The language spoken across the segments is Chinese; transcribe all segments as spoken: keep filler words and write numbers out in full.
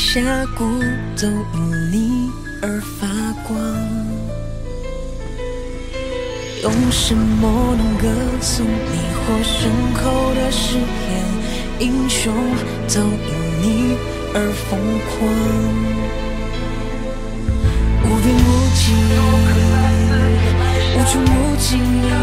峡谷都因你而发光。用什么能歌颂你或身后的誓言？英雄都因你而疯狂。无边无际，无穷无尽，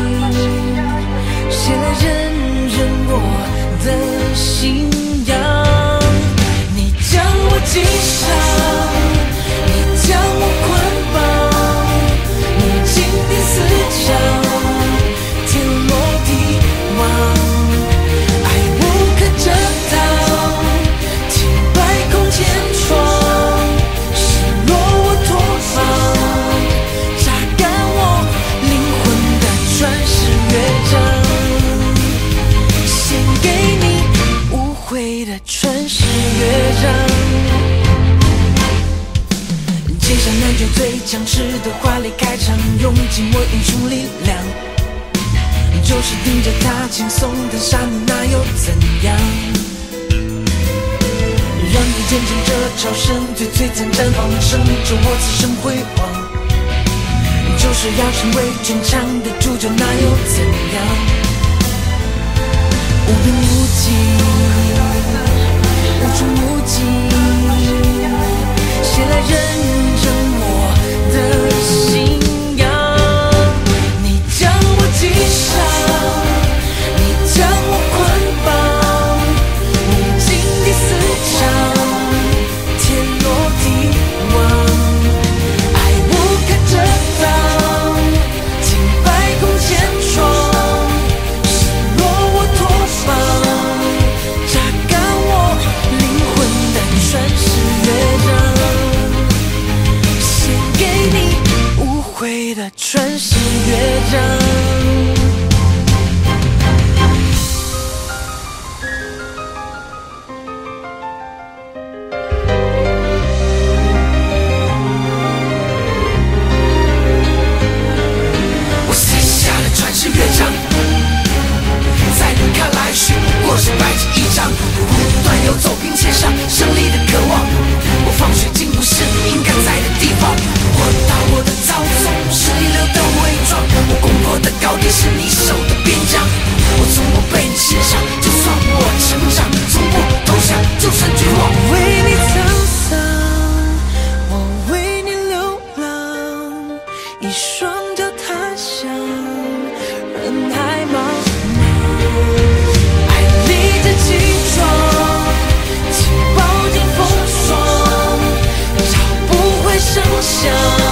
谁来认认我的信仰？你将我击伤，你将我捆绑，你尽地四角，天落地亡。爱无可遮挡，听百空千疮，失落我脱放，榨干我灵魂的传世乐章，献给你无悔的传世乐章。接下男爵最强势的华丽开场，用尽我英雄力量，就是盯着他轻松的杀你，那又怎样？让你见证这朝圣最璀璨绽放，胜着我此生辉煌，就是要成为全场的主角，那又怎样？无边无际，无穷无尽，谁来认证我的信仰？你将我击伤，你将我捆绑，你尽地四角，天落地亡。爱无可遮挡，听百空千疮，失落我脱放，榨干我灵魂的传世乐章，献给你无悔的传世乐章。我写下了传世乐章，在你看来许不过是白纸一张，不断游走并且上胜利的渴望。我放血竟不是应该在的地方，我打我的操纵是一流的伪装，我攻破的高地是你守的边疆。我从不被你欣赏，就算我成长，从不投降，就算绝望。我为你沧桑，我为你流浪，一双脚踏向人海茫茫。爱理直气壮，情饱经风霜，找不回声响。